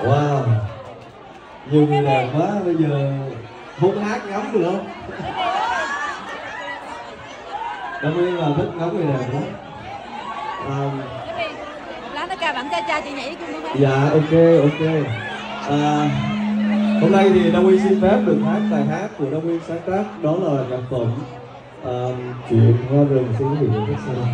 Wow, nhiều người đẹp quá, bây giờ muốn hát ngắm được không? Đông Yên là thích ngắm người đẹp lắm. Lát nó ca bạn cha chị nhảy cùng không? Dạ ok. Hôm nay thì Đông Yên xin phép được hát bài hát của Đông Yên sáng tác, đó là nhạc phẩm Chuyện Hoa Rừng Xứ Huyện Đức Sơn.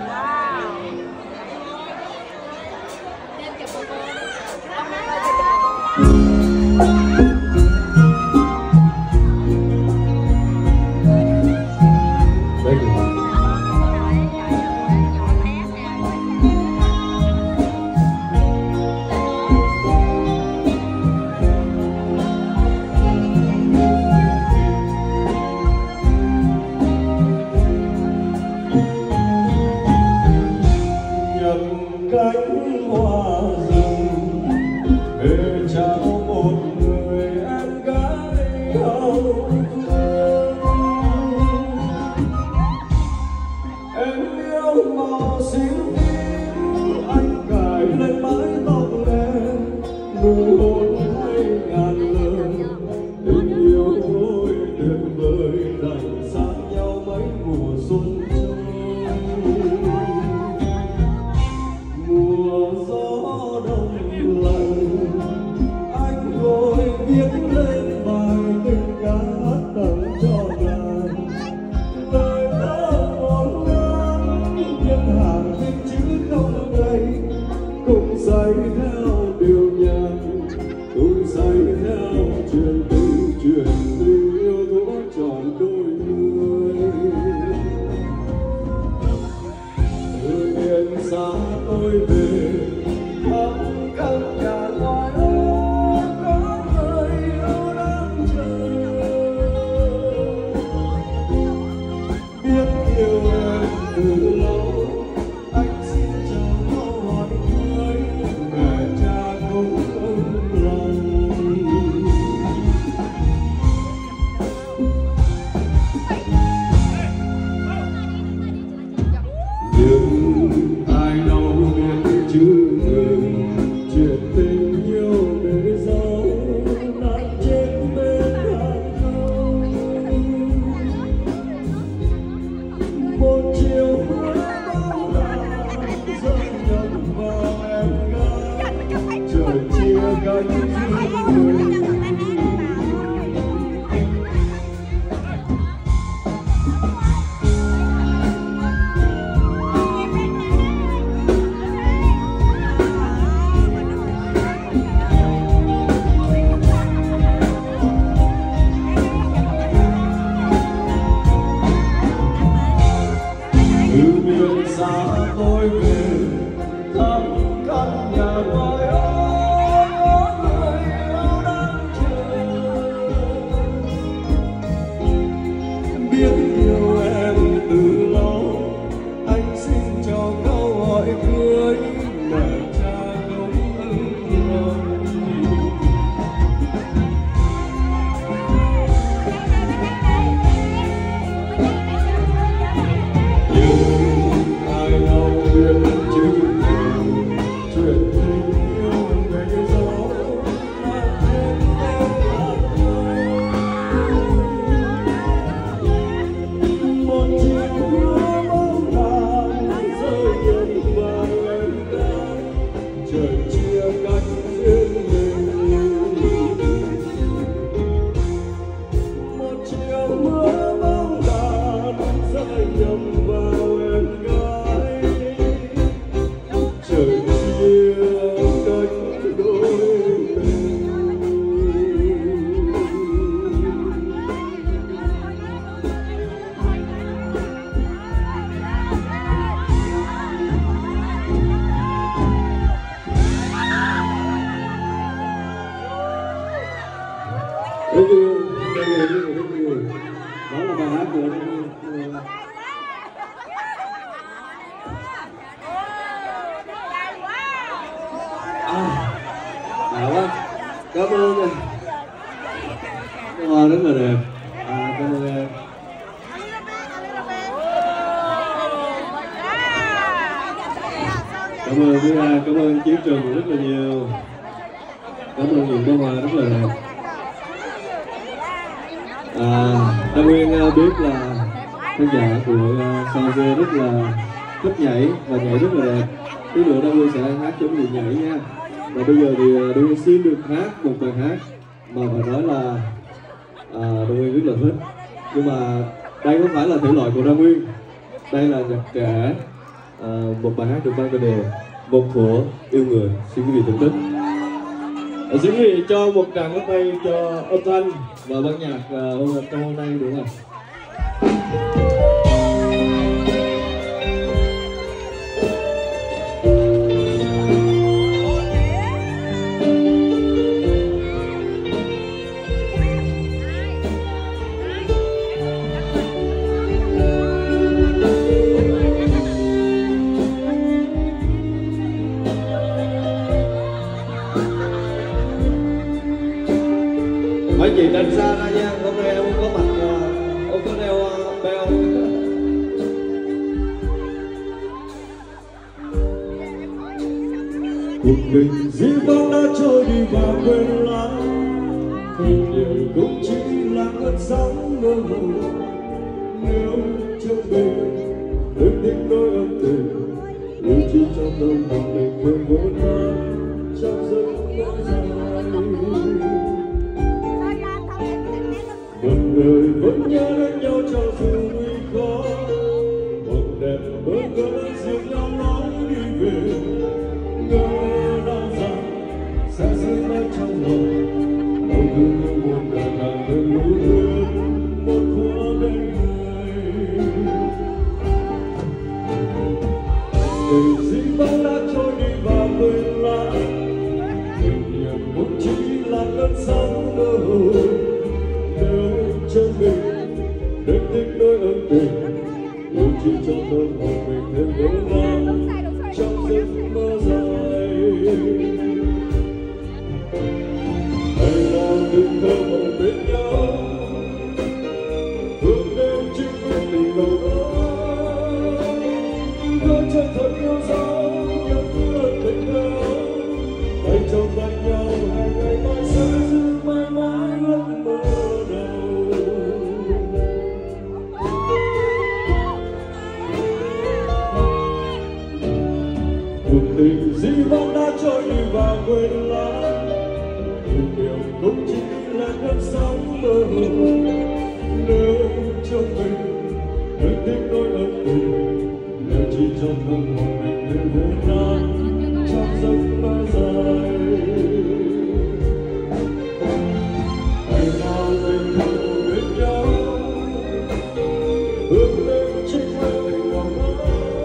Cảm ơn em. Hoa rất là đẹp. Cảm ơn em. Cảm ơn Quý An, cảm ơn Chiến Trường rất là nhiều. Cảm ơn những bó hoa rất là đẹp. Đăng Nguyên biết là khán giả của Sao Dê rất là thích nhảy và nhảy rất là đẹp. Tí nữa Đăng Nguyên sẽ hát cho người nhảy nha. Và bây giờ thì Đăng Nguyên xin được hát một bài hát mà phải nói là Đăng Nguyên rất là thích. Nhưng mà đây không phải là thể loại của Đăng Nguyên. Đây là nhạc trẻ, một bài hát được mang tên đề Một Thuở Yêu Người. Xin quý vị thưởng thức. Xin quý vị cho một tràng pháo tay cho âm thanh và ban nhạc trong hôm nay đúng không? Mấy chị tránh xa ra nha, hôm nay em không có mặt, không có đeo beo. Cuộc tình dĩ vãng đã trôi đi và quên lãng, kỷ niệm cũng chỉ là cơn sóng mơ hồ. Nếu trong mình đừng tiếc nỗi ân tình, lưu chỉ trong tâm hồn mình quên vô nan trong giấc mơ dài. Một đời vẫn nhớ đến nhau cho dù nguy khó, một đẹp bỡ ngỡ dìu nhau nói đi về. Ngỡ đâu rằng sẽ giữ mãi trong lòng, đau thương như một đời càng thêm nỗi thương một thuở bên người. Tình dĩ vãng đã trôi đi và quên lãng, kỷ niệm cũng chỉ là cơn sóng mơ hồ. Chân mình đừng tiếc nỗi ân tình, lưu chỉ cho tâm hồn mình thêm vỡ nát trong giấc mơ dài. Hãy nào đừng thơ mộng bên nhau, hướng đến chính quyết tình đầu đó. Đôi chân thật yêu dấu những ân tình đó, tay trong tay nhau hai ngày mai sẽ giữ mãi mãi ước mơ. Tình dĩ vãng đã trôi đi và quên lãng, kỷ niệm cũng chỉ là cơn sóng mơ hồ. Nếu trong mình đừng tiếc nỗi ân tình, nếu chỉ trong tâm hồn mình thêm vô nan trong giấc mơ dài. Ngày nào tình thân bên nhau, hướng đến chính quyết tình lòng đó.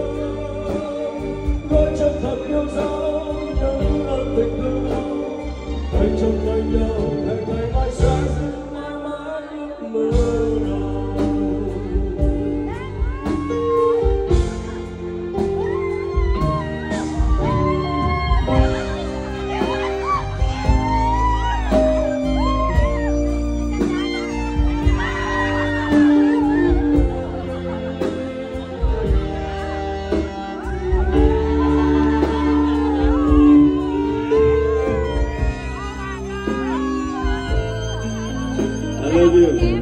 Đôi chân thật yêu dấu những ân tình đó, tay trong tay nhau hẹn ngày mai sẽ giữ mãi mãi ước mơ nào. I love you.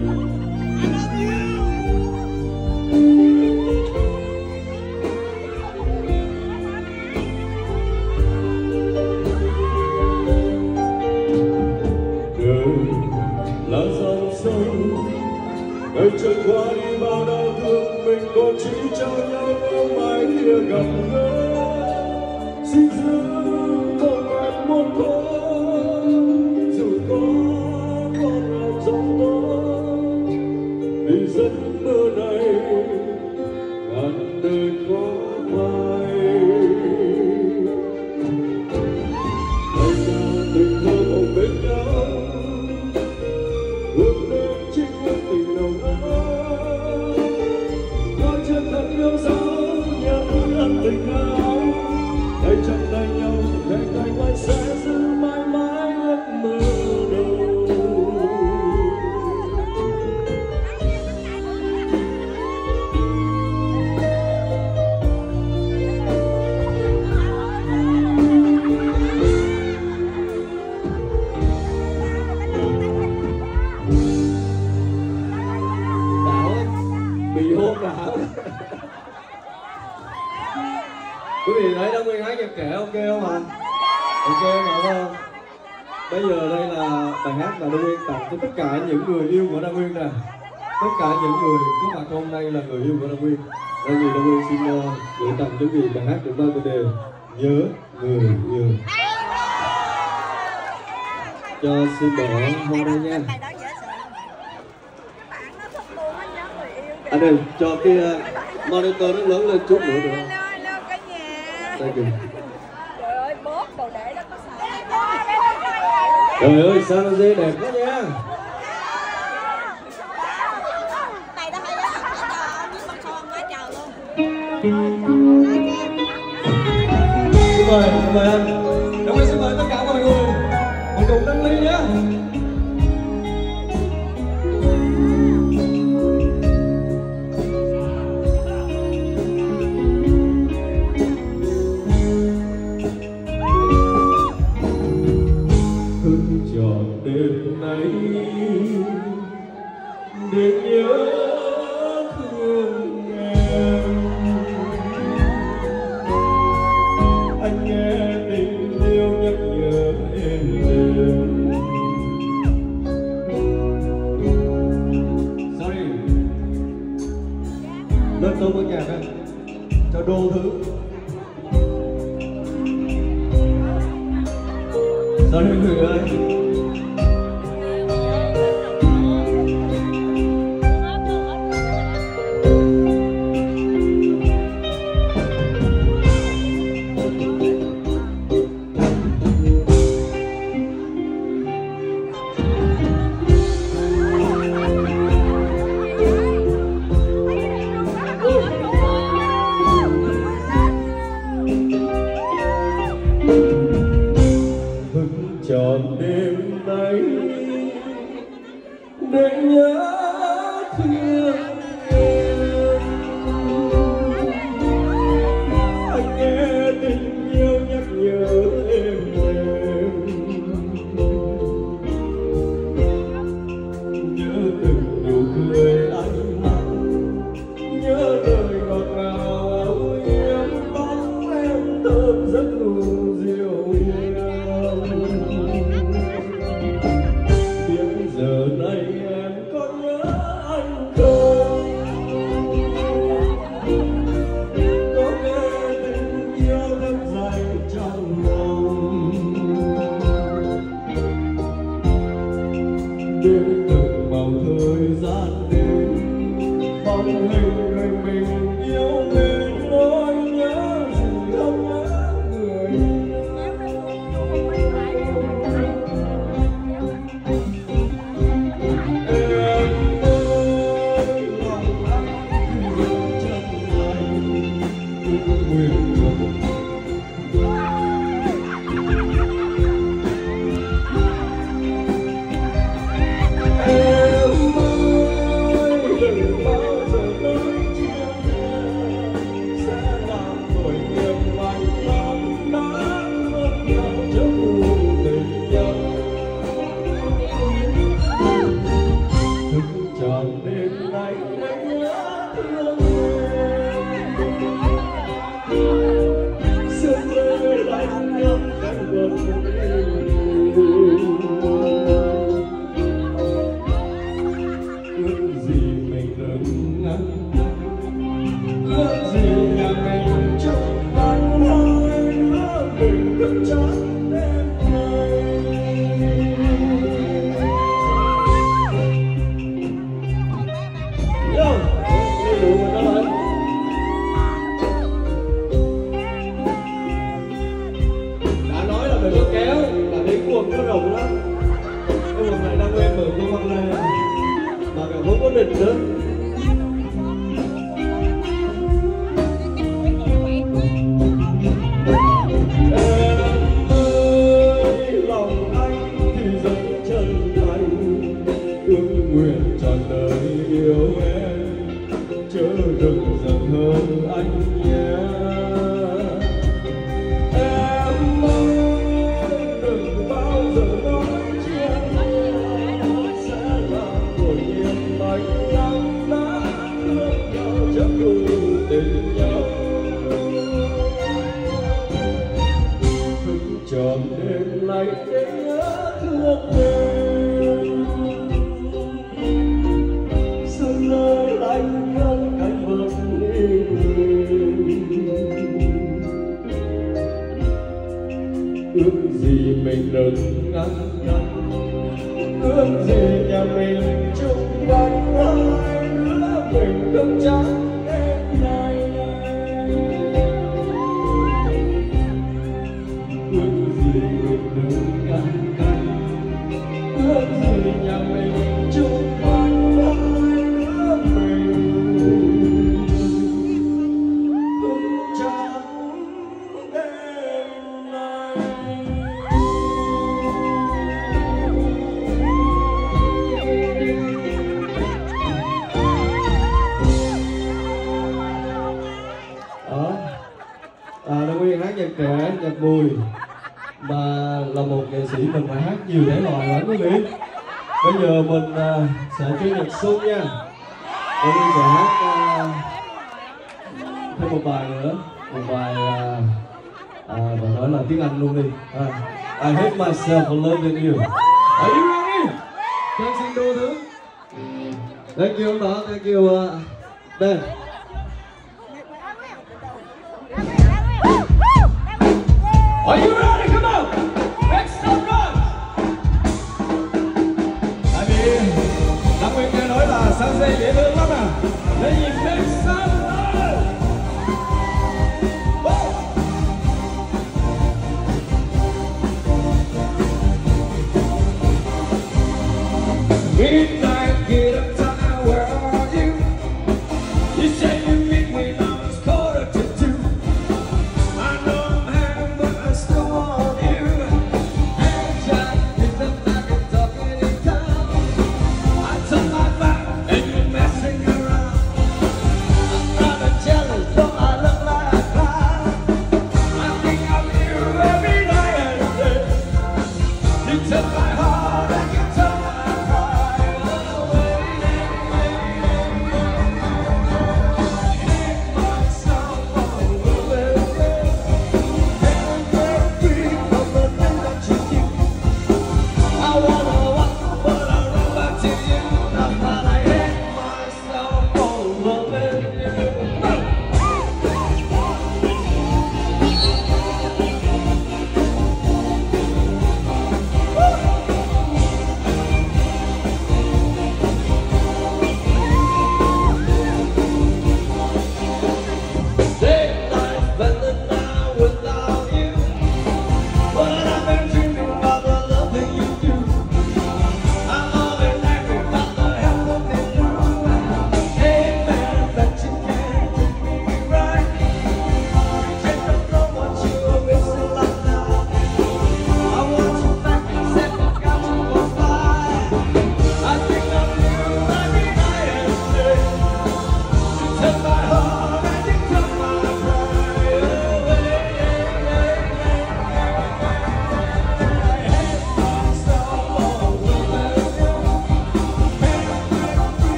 Đời là dòng sông, ngày trôi qua đi bao đau thương, mình còn chỉ cho nhau nếu mai kia gặp gỡ. Xin giữ một ngày một con, dù có con lòng dòng đó, vì giấc mơ này ngàn đời khó phai. Ngày nào tình thơ mộng bên nhau, hướng đến chính quyết tình đầu đó. Đôi chân thật yêu dấu những ân tình đó, bây giờ đây là bài hát mà Đa Nguyên tặng cho tất cả những người yêu của Đa Nguyên nè. Tất cả những người có mặt hôm nay là người yêu của Đa Nguyên. Nên vì Đa Nguyên xin gửi tặng quý vị bài hát được mang tựa đề Nhớ Người Yêu. Cho xin bỏ hoa đây nha. Anh ơi, cho cái monitor nó lớn lên chút nữa được không? Đây kìa. Trời ơi, bóp đồ để đó có sợ. Trời ơi, San Jose đẹp quá nha. Này đó hay đó, với con son quá trời luôn. Xin mời anh. Đồng ý xin mời tất cả mọi người một cùng nâng ly nhé. Chọn đêm nay để nhớ thương em, anh nghe tình yêu nhắc nhở em đêm. Sorry, lên tôi với nhạc đây cho đô thứ. Sorry người ơi. Chọn đêm nay để nhớ thương em, anh nghe tình yêu nhắc nhở em nhớ từng nụ cười anh mặn, nhớ lời ngọt ngào âu yếm bóng em thơm giấc ngủ dịu hiền. Giờ này em có nhớ anh không? Có nghe tình yêu đêm dài trong lòng, đến từng màu thời gian đêm, bóng hình người mình yêu mình nỗi nhớ gì không nhớ người. Em ơi, đừng bao giờ nói ngày để nhớ thương em. Sân nơi lạnh ngắt cánh vực ước gì mình đừng ngăn ngăn, ước gì nhà mình chung quanh hai đứa mình không trắng đêm nay. Ước gì mình đừng ngăn ngăn, ước gì nhà mình chung quanh hai đứa mình không trắng đêm nay. Đông Nguyên hát nhạc trẻ, nhạc vui mà là một nghệ sĩ mình phải hát nhiều thể loại lắm quý vị. Bây giờ mình sẽ chơi nhạc xuân nha. Đông Nguyên sẽ hát thêm một bài nữa, một bài và nói là tiếng Anh luôn đi. I hate myself for loving you. Are you ready? Cho anh xin đô thứ. Thank you ông đó, thank you Ben. Are you ready? Come on! Make some noise! Tại vì Đăng Nguyên nghe nói là Sanjay dễ thương lắm à. Để nhìn make some noise! Midnight, get up time, where are you? You say you meet me now, it's 1:45. I know I'm high, but I still want you. Hey, Jack, it's the back of talking in town. I turn my back and you're messing around. I'm rather jealous, though I look like a clown. I think of you every night and day. You took my heart and you took my pride away.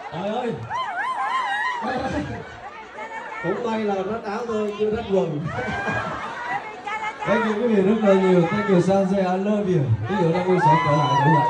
Trời ơi. Cũng may là rách áo thôi chứ rách quần. Thank you quý vị rất là nhiều. Thank you Sanjay, I love you. Ví dụ Đăng Nguyên sẽ trở lại